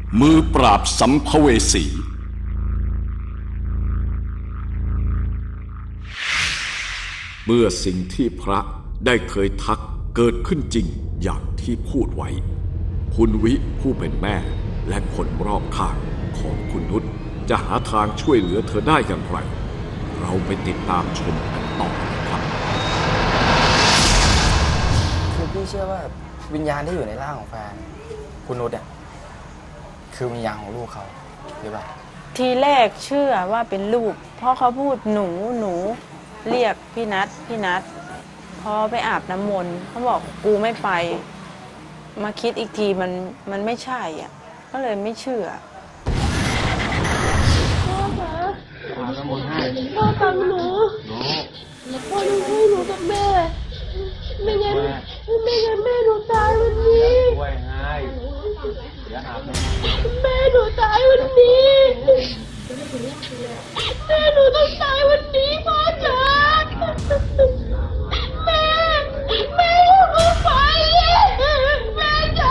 มือปราบสัมภเวสีเมื่อสิ่งที่พระได้เคยทักเกิดขึ้นจริงอย่างที่พูดไว้คุณวิผู้เป็นแม่และคนรอบข้างของคุณนุชจะหาทางช่วยเหลือเธอได้อย่างไรเราไปติดตามชมกันต่อครับคือพี่เชื่อว่าวิญญาณที่อยู่ในร่างของแฟนคุณนุชเนี่ยคือวิญญาณของลูกเขาหรือเปล่าทีแรกเชื่อว่าเป็นลูกเพราะเขาพูดหนูเรียกพี่นัทพอไปอาบน้ำมนต์เขาบอกกูไม่ไปมาคิดอีกทีมันไม่ใช่อ่ะก็เลยไม่เชื่อพ่อคะพ่อฟังหนูพ่อดูให้หนูกับแม่ไม่งั้นแม่หนูตายวันนี้แม่หนูตายวันนี้แม่หนูต้องตายวันนี้พ่อจ๋าแม่อยู่กับไฟแม่จ๋า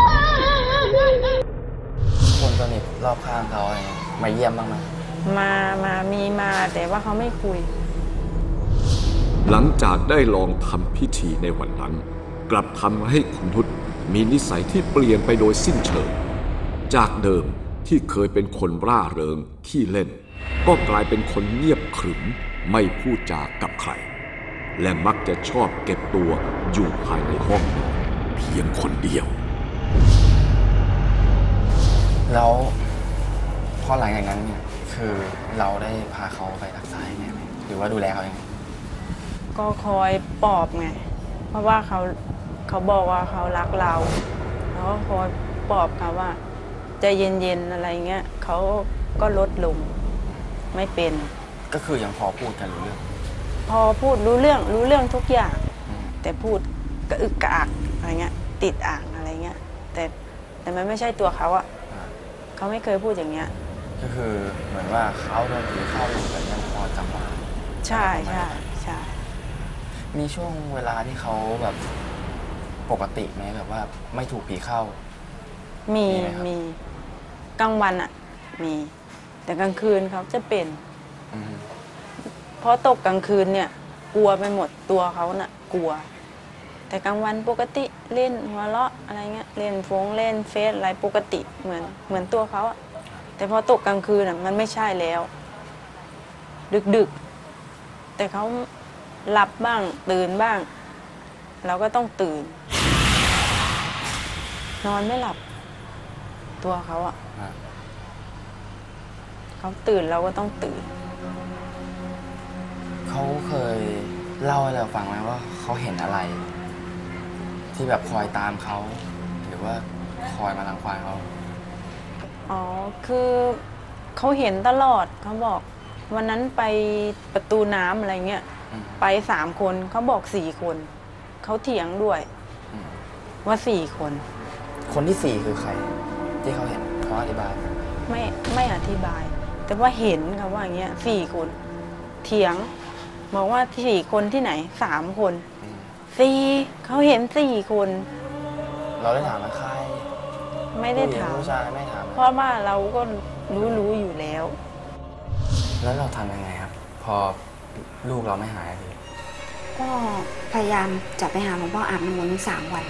คนสนิทรอบข้างเขาอะไรมาเยี่ยมบ้างไหมมาแต่ว่าเขาไม่คุยหลังจากได้ลองทำพิธีในวันนั้นกลับทำให้คุณนุชมีนิสัยที่เปลี่ยนไปโดยสิ้นเชิงจากเดิมที่เคยเป็นคนร่าเริงขี้เล่นก็กลายเป็นคนเงียบขรึมไม่พูดจากับใครและมักจะชอบเก็บตัวอยู่ภายในห้องนอนเพียงคนเดียวแล้วพอหลังจากนั้นเนี่ยคือเราได้พาเขาไปรักษายังไงไหมหรือว่าดูแลเขายังไงก็คอยปลอบไงเพราะว่าเขาบอกว่าเขารักเราแล้วก็คอยปลอบเขาว่าใจเย็นๆอะไรเงี้ยเขาก็ลดลงไม่เป็นก็คือยังพอพูดกันรู้เรื่องพอพูดรู้เรื่องทุกอย่างแต่พูดกระอึกกระอักอะไรเงี้ยติดอ่างอะไรเงี้ยแต่มันไม่ใช่ตัวเขาอะเขาไม่เคยพูดอย่างเงี้ยก็คือเหมือนว่าเขาโดนผีเข้าอยู่แต่ยังพอจำได้ใช่มีช่วงเวลาที่เขาแบบปกติไหมแบบว่าไม่ถูกผีเข้ามีกลางวันอะมีแต่กลางคืนเขาจะเป็นเพราะตกกลางคืนเนี่ยกลัวไปหมดตัวเขาน่ะกลัวแต่กลางวันปกติเล่นหัวเราะอะไรเงี้ยเล่นเฟซอะไรปกติเหมือนตัวเขาอะแต่พอตกกลางคืนอะมันไม่ใช่แล้วดึกแต่เขาหลับบ้างตื่นบ้างเราก็ต้องตื่นนอนไม่หลับตัวเขาอะเขาตื่นเราก็ต้องตื่นเขาเคยเล่าให้เราฟังไหมว่าเขาเห็นอะไรที่แบบคอยตามเขาหรือว่าคอยมารังควานเขาอ๋อคือเขาเห็นตลอดเขาบอกวันนั้นไปประตูน้ำอะไรเงี้ยไป3 คนเขาบอก4 คนเขาเถียงด้วยว่า4 คนคนที่4คือใครที่เขาเห็นเขาอธิบายไม่อธิบายแต่ว่าเห็นเขาว่าอย่างเงี้ย4 คนเถียงบอกว่า4 คนที่ไหน3 คน4เขาเห็น4 คนเราได้ถามว่าใครไม่ได้ถามผู้ชายไม่ถามเพราะว่าเราก็รู้อยู่แล้วแล้วเราทำยังไงครับพอลูกเราไม่หายทีก็พยายามจะไปหาหมอพ่ออาบน้ำมนต์3 วัน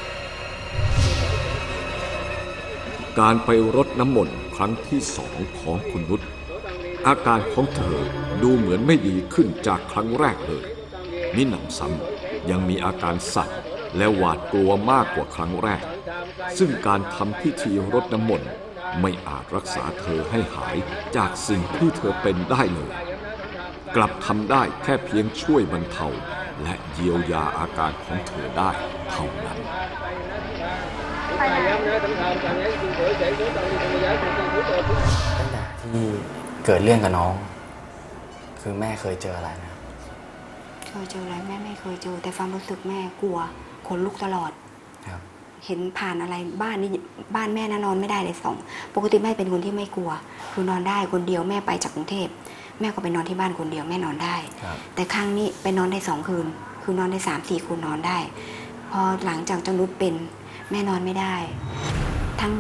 การไปรดน้ำมนต์ครั้งที่2ของคุณนุชอาการของเธอดูเหมือนไม่ดีขึ้นจากครั้งแรกเลยมิหนำซ้ำยังมีอาการสั่นและหวาดกลัวมากกว่าครั้งแรกซึ่งการทำพิธีรดน้ำมนต์ไม่อาจรักษาเธอให้หายจากสิ่งที่เธอเป็นได้เลยกลับทำได้แค่เพียงช่วยบรรเทาและเยียวยาอาการของเธอได้เท่านั้นตั้งแต่ที่เกิดเรื่องกับน้องคือแม่เคยเจออะไรนะเคยเจออะไรแม่ไม่เคยเจอแต่ความรู้สึกแม่กลัวขนลุกตลอดเห็นผ่านอะไรบ้านแม่นอนไม่ได้เลยปกติแม่เป็นคนที่ไม่กลัวคือนอนได้คนเดียวแม่ไปจากกรุงเทพแม่ก็ไปนอนที่บ้านคนเดียวแม่นอนได้แต่ครั้งนี้ไปนอนได้2 คืนคือนอนได้3-4 คืนนอนได้พอหลังจากเจ้านุชเป็นแม่นอนไม่ได้ทั้งหมด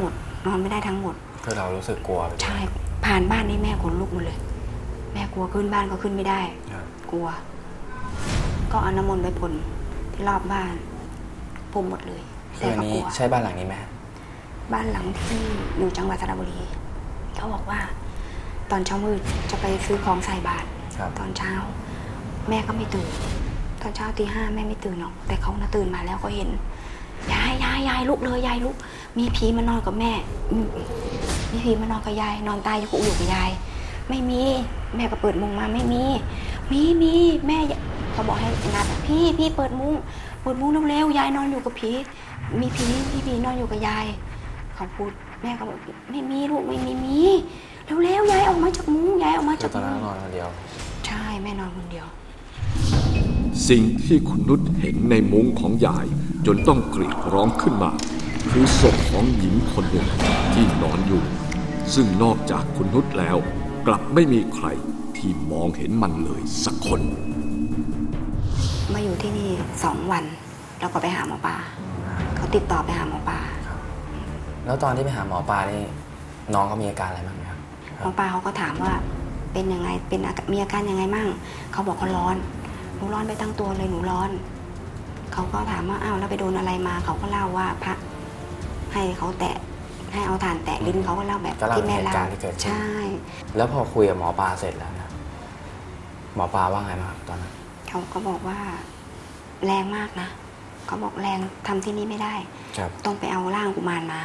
นอนไม่ได้ทั้งหมดคือเรารู้สึกกลัวไปใช่ผ่านบ้านนี้แม่ขนลุกหมดเลย แม่กลัวขึ้นบ้านก็ขึ้นไม่ได้ครับกลัว ก็เอาน้ำมนต์ไปพ่นที่รอบบ้านพรมหมดเลยคืออันก็นี้กลัวใช่บ้านหลังนี้ไหมบ้านหลังที่อยู่จังหวัดสระบุรีเขาบอกว่า ตอนเช้ามืดจะไปซื้อของใส่บาตรครับตอนเช้า แม่ก็ไม่ตื่น ตอนเช้าตี 5แม่ไม่ตื่นหรอกแต่เขาน่ะตื่นมาแล้วก็เห็นยายลุกเลยยายลุกมีผีมานอนกับแม่มีผีมานอนกับยายนอนตายอยู่กับยายไม่มีแม่ก็เปิดมุ้งมาไม่มีแม่เขาบอกให้นัดพี่เปิดมุ้งเร็วๆยายนอนอยู่กับผีมีผีนอนอยู่กับยายเขาพูดแม่ก็บอกไม่มีลูกไม่มีเร็วๆยายออกมาจากมุ้งยายออกมาจากตอนมุ้นั้นงนอนคนเดียวใช่แม่นอนคนเดียวสิ่งที่คุณนุชเห็นในมุ้งของยายจนต้องกรีดร้องขึ้นมา คือศพของหญิงคนหนึ่งที่นอนอยู่ ซึ่งนอกจากคุณนุชแล้วกลับไม่มีใครที่มองเห็นมันเลยสักคนมาอยู่ที่นี่2 วันแล้วก็ไปหาหมอปลาเขาติดต่อไปหาหมอปลาแล้วตอนที่ไปหาหมอปลานี่น้องเขามีอาการอะไรบ้างไหมครับหมอปลาเขาก็ถามว่าเป็นยังไงมีอาการยังไงมั่งเขาบอกเขาร้อนหนูร้อนไปตั้งตัวเลยหนูร้อนเขาก็ถามว่าอ้าวแล้วไปโดนอะไรมาเขาก็เล่าว่าพระให้เขาแตะให้เอาถ่านแตะลิ้นเขาก็เล่าแบบก็เล่าที่แม่เหตุเล่าการณ์ที่เกิดขึ้นใช่แล้วพอคุยกับหมอปลาเสร็จแล้วนะหมอปลาว่าไงบ้างครับตอนนั้นเขาก็บอกว่าแรงมากนะเขาบอกแรงทำที่นี่ไม่ได้ครับต้องไปเอาร่างกุมารมา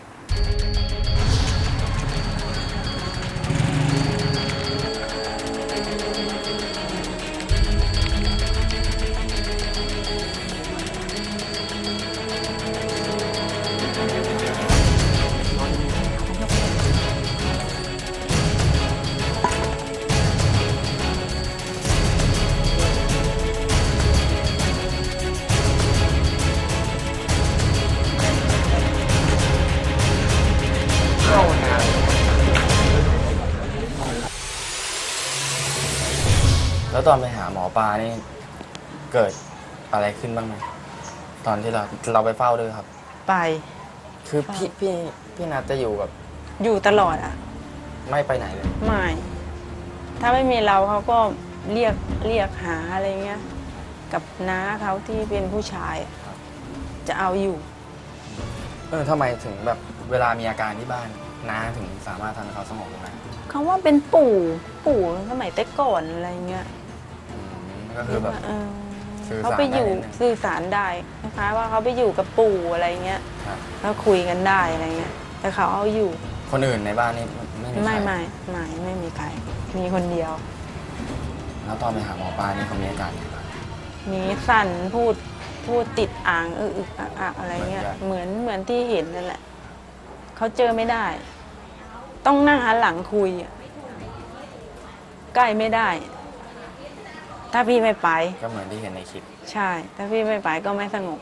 แล้วตอนไปหาหมอปลานี่เกิดอะไรขึ้นบ้างไหมตอนที่เราไปเฝ้าด้วยครับไปคือพี่นัทจะอยู่กับอยู่ตลอดอ่ะไม่ไปไหนเลยไม่ ถ้าไม่มีเราเขาก็เรียกหาอะไรเงี้ย กับน้าเขาที่เป็นผู้ชายอะจะเอาอยู่ทำไมถึงแบบเวลามีอาการที่บ้านน้าถึงสามารถทำให้เขาสงบลงได้เขาว่าเป็นปู่สมัยแต่ก่อนอะไรเงี้ยก็คือแบบเออสื่อสารเขาไปอยู่ได้นิดนึงสื่อสารได้นะคะว่าเขาไปอยู่กับปู่อะไรเงี้ยครับเขาคุยกันได้อะไรเงี้ย แต่เขาเอาอยู่คนอื่นในบ้านนี่ไม่มีใครไม่มีใคร มีคนเดียวแล้วตอนไปหาหมอปลานี่เขามีอาการยังไงบ้างมีสั่นพูดติดอ่างอักอะไรเงี้ย เหมือนที่เห็นนั่นแหละ เขาเจอไม่ได้ ต้องนั่งหันหลังคุยอะใกล้ไม่ได้ ถ้าพี่ไม่ไปก็เหมือนที่เห็นในคลิปใช่ ถ้าพี่ไม่ไปก็ไม่สงบ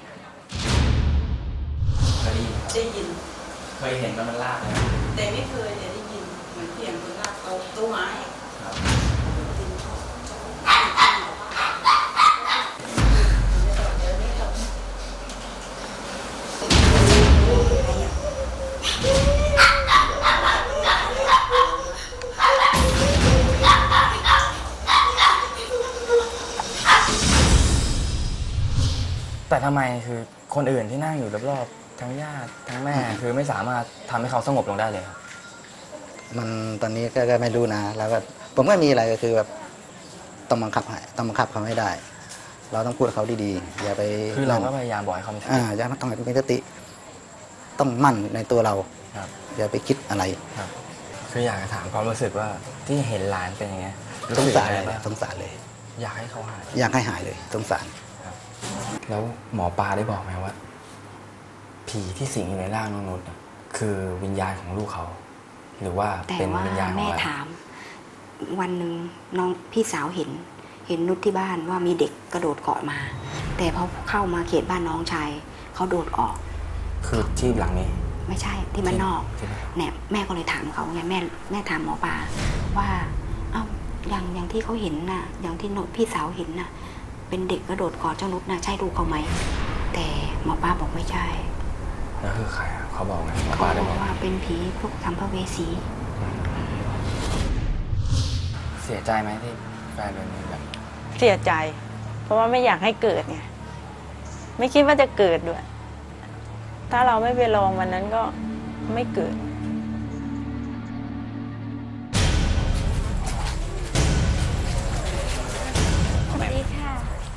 ได้ยินเคยเห็นมันลากไหมแต่ไม่เคยได้ยินเหมือนเสียงคนลากต้นไม้ครับ แต่ทำไมคือคนอื่นที่นั่งอยู่รอบๆทั้งญาติทั้งแม่คือไม่สามารถทำให้เขาสงบลงได้เลยครับมันตอนนี้ก็ไม่รู้นะแล้วก็ผมก็มีอะไรก็คือแบบต้องบังคับเขาให้ได้ เราต้องพูดกับเขาดีๆอย่าไปคือเราก็พยายามบอกให้เขามีสติอย่าต้องมีสติต้องมั่นในตัวเราครับอย่าไปคิดอะไรครับคืออยากจะถามความรู้สึกว่าที่เห็นหลานเป็นอย่างเงี้ยรู้สงสึกสารยังไงเลยบ้างสงสารเลยอยากให้เขาหายอยากให้หายเลยสงสารแล้วหมอปลาได้บอกไหมว่า ผีที่สิงอยู่ในร่างน้องนุชน่ะคือวิญญาณของลูกเขา หรือว่าแต่เป็นว่าวิญญาณของแม่อะไรถาม วันหนึ่งน้องพี่สาวเห็นนุชที่บ้านว่ามีเด็กกระโดดเกาะมา แต่พอเข้ามาเขตบ้านน้องชายเขาโดดออกคือที่หลังนี้ไม่ใช่ที่มันนอกที่ไหนเนี่ยแม่ก็เลยถามเขาไงแม่ถามหมอปลาว่าเอ้าอย่างที่เขาเห็นน่ะ อย่างที่พี่สาวเห็นน่ะ เป็นเด็กกระโดดกอดเจ้านุชน่ะใช่ลูกเขาไหมแต่หมอปลาบอกไม่ใช่นะคือใครอะเขาบอกไงหมอปเขาลาได้บบอกอกว่าเป็นผีพวกสัมภเวสีเสียใจไหมที่แฟนเป็นแบบเสียใจ เพราะว่าไม่อยากให้เกิดไงไม่คิดว่าจะเกิดด้วย ถ้าเราไม่ไปลองวันนั้นก็ไม่เกิดสวัสดีค่ะ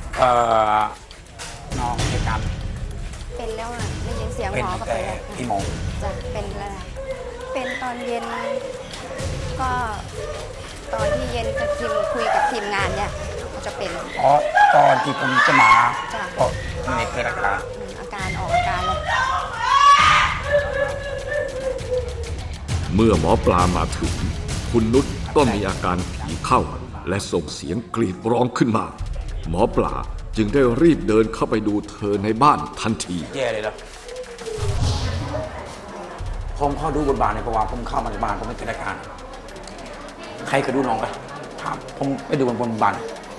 น้องเหตุการณ์เป็นแล้วอ่ะได้ยินเสียงเป็นหมอก็แต่เป็นแล้วกี่โมงจะเป็นแล้วนะเป็นตอนเย็นก็ตอนที่เย็นจะทีมคุยกับทีมงานเนี่ยก็จะเป็นอ๋อตอนที่ผมจะมาจ้ะก็ไม่เกิดอาการอาการออกอาการเลยเมื่อหมอปลามาถึง คุณนุชก็มีอาการผีเข้า และส่งเสียงกรีดร้องขึ้นมา หมอปลาจึงได้รีบเดินเข้าไปดูเธอในบ้านทันทีแย่เลยแล้วผมเข้าดูบทบาทในประวัติผมเข้ามาในบ้านผมไม่เกิดอาการ ใครเคยดูน้องกันถามผมไปดูบนบ้าน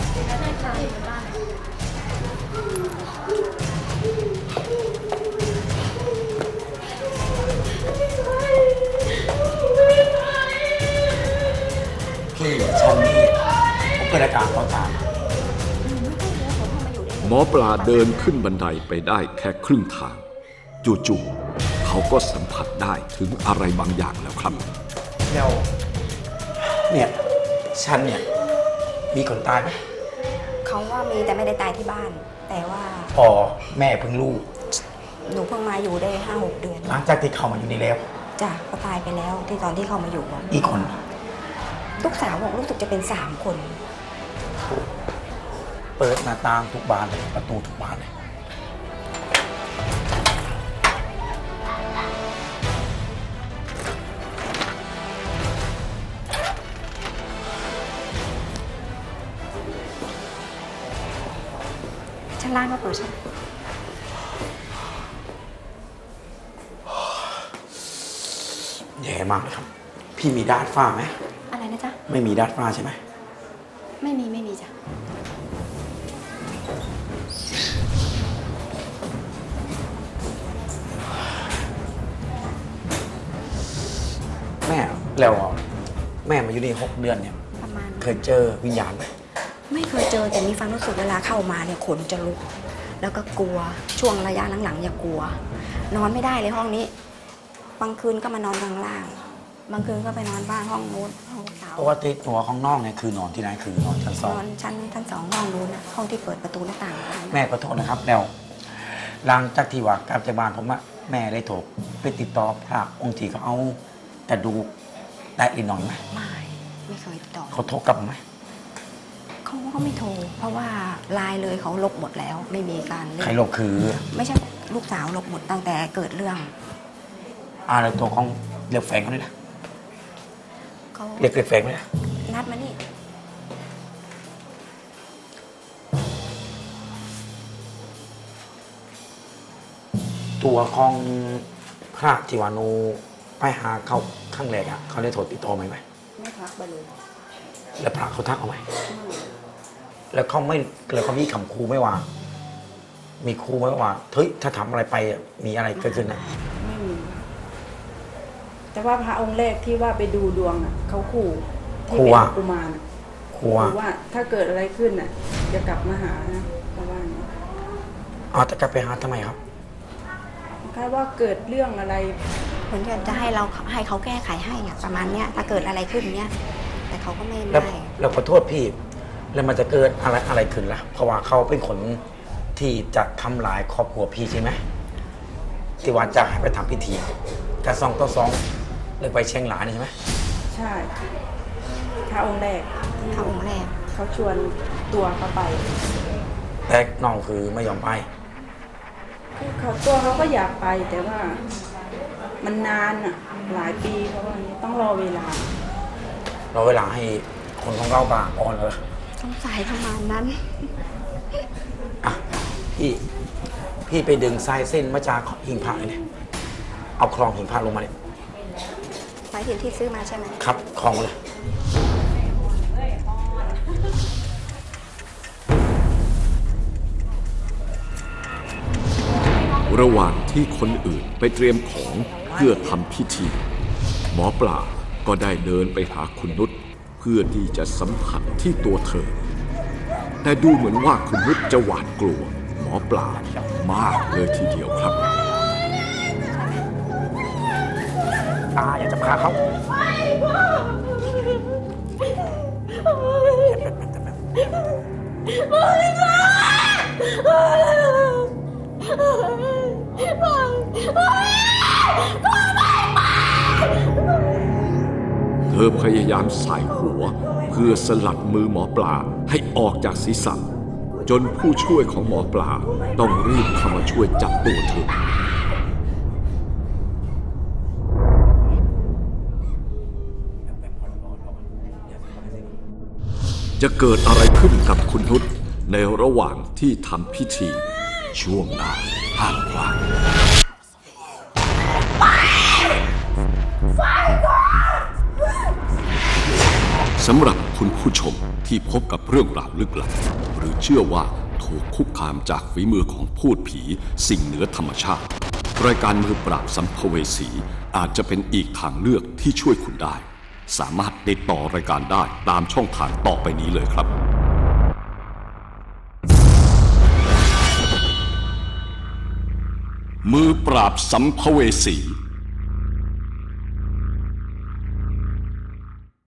พี่ฉันนี่ผมเกิดอาการต่อตามหมอปลาเดินขึ้นบันไดไปได้แค่ครึ่งทาง จู่ๆเขาก็สัมผัสได้ถึงอะไรบางอย่างแล้วครับแล้วเนี่ยฉันเนี่ยมีคนตายไหมเขาว่ามีแต่ไม่ได้ตายที่บ้าน แต่ว่าอ๋อแม่เพิ่งรู้หนูเพิ่งมาอยู่ได้5-6 เดือนหลังจากที่เข้ามาอยู่นี่แล้วจ้ะก็ตายไปแล้วที่ตอนที่เขามาอยู่อะอีกคนลูกสาวบอกรู้สึกจะเป็น3 คนเปิดหน้าต่างทุกบานเลยประตูทุกบานเลยชั้นล่างก็เปิดใช่ไหมแย่มากเลยครับ พี่มีดาดฟ้าไหมอะไรนะจ๊ะไม่มีดาดฟ้าใช่ไหมไม่มีจ้ะแม่แล้วแม่มาอยู่นี่6 เดือนเนี่ยประมาณเคยเจอวิญญาณไหมไม่เคยเจอแต่มีความรู้สึกเวลาเข้ามาเนี่ยขนจะลุก แล้วก็กลัวช่วงระยะหลังๆอย่ากลัว นอนไม่ได้เลยห้องนี้ บางคืนก็มานอนข้างล่าง บางคืนก็ไปนอนบ้านห้องนู้นห้องสาวปกติตัวของน้องเนี่ยคือนอนที่ไหนคือนอนชั้นน 2 อนชั้น2ห้องนู้นนะห้องที่เปิดประตูหน้าต่างได้นะแม่ขอโทษนะครับแล้วหลังจากที่ว่ากลับจากบ้านผมอะแม่ได้โทรไปติดต่อพระองค์ที่เขาเอาแต่ดูได้อีกหน่อยไหมไม่เคยติดต่อเขาโทรกลับมาไหมเขาก็ไม่โทร เพราะว่าไลน์เลยเขาลบหมดแล้ว ไม่มีการเล่นใครหลบคือไม่ใช่ลูกสาวลบหมดตั้งแต่เกิดเรื่องอะไรตัวของเรียกแฟนเขาด้วยนะเขาเรียกแฟนด้วยนะนัดมานี่ตัวของพระจิวานูไปหาเขาข้างแรกอะเขาได้โทรติดต่อไหมไม่ทักไปเลยแล้วพระเขาทักเอาไหมแล้วเขาไม่แล้วเขามีคำครูไหม่ว่า มีครูไหมว่าเฮ้ยถ้าทำอะไรไปอะมีอะไรเกิดขึ้นนะไม่มี แต่ว่าพระองค์แรกที่ว่าไปดูดวงอ่ะเขาขู่ที่เป็นกุมารอะครูว่าขู่ว่าถ้าเกิดอะไรขึ้นอ่ะจะกลับมาหานะประมาณนี้เอาแต่กลับไปหาทำไมครับคล้ายว่าเกิดเรื่องอะไรเหมือนกันจะให้เขาแก้ไขให้อะประมาณเนี้ยถ้าเกิดอะไรขึ้นเนี้ยแต่เขาก็ไม่แล้วได้แล้วขอโทษพี่ แล้วมันจะเกิดอะไรขึ้นล่ะ เพราะว่าเขาเป็นคนที่จะทำลายครอบครัวพี่ใช่ไหมที่ว่าจะให้ไปทำพิธีการ2 ต่อ 2เลยไปเชียงรายนี่ใช่ไหมใช่พระองค์แรกถ้าองค์แรกเขาชวนตัวเขาไปแต่น้องคือไม่ยอมไปคือเขาตัวเขาก็อยากไปแต่ว่ามันนานอ่ะหลายปีเพราะว่านี้ต้องรอเวลาเราเวลาให้คนของเราบาอ่อนเลยสงสัยประมาณนั้นอ่ะพี่ไปดึงสายเส้นมาจากหิงพระเลยเนี่ยเอาคลองหิงพระลงมาเนี่ยสายสิญจนที่ซื้อมาใช่ไหมครับคลองมาเลยรระหว่างที่คนอื่นไปเตรียมของเพื่อทำพิธีหมอปลาก็ได้เดินไปหาคุณนุชเพื่อที่จะสัมผัสที่ตัวเธอแต่ดูเหมือนว่าคุณนุชจะหวาดกลัวหมอปลามากเลยทีเดียวครับตาอยากจะพาเขาเธอพยายามใส่หัวเพื่อสลัดมือหมอปลาให้ออกจากศีรษะจนผู้ช่วยของหมอปลาต้องรีบเข้ามาช่วยจับตัวเธอจะเกิดอะไรขึ้นกับคุณนุชในระหว่างที่ทำพิธีช่วงหน้าห้ามพลาดสำหรับคุณผู้ชมที่พบกับเรื่องราวลึกลับหรือเชื่อว่าถูกคุกคามจากฝีมือของพูดผีสิ่งเหนือธรรมชาติรายการมือปราบสัมภเวสีอาจจะเป็นอีกทางเลือกที่ช่วยคุณได้สามารถติดต่อรายการได้ตามช่องทางต่อไปนี้เลยครับมือปราบสัมภเวสี